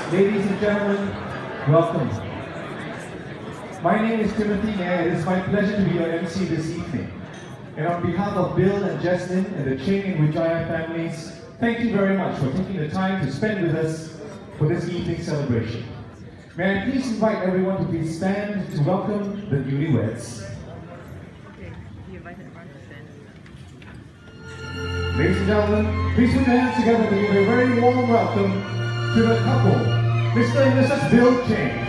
Ladies and gentlemen, welcome. My name is Timothy and it is my pleasure to be your MC this evening. And on behalf of Bill and Jesslyn and the Ching and Wijaya families, thank you very much for taking the time to spend with us for this evening's celebration. May I please invite everyone to please stand to welcome the newlyweds. Ladies and gentlemen, please put your hands together to give a very warm welcome to the couple, Mr. and Mrs. Bill Ching.